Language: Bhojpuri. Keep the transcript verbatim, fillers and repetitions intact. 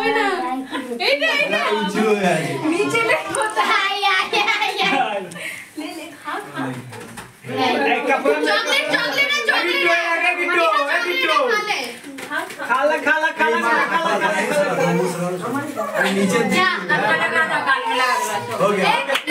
হবে না এইটা এইটা উঁচু হয়ে আছে নিচে লে কোথায় আয় আয় আয় ले ले खा खा चॉकलेट चॉकलेट है चॉकलेट है किट्टू है किट्टू खा ले खा ला खा ला खा ला खा ला खा ला नीचे जा लगा लगा लगा हो गया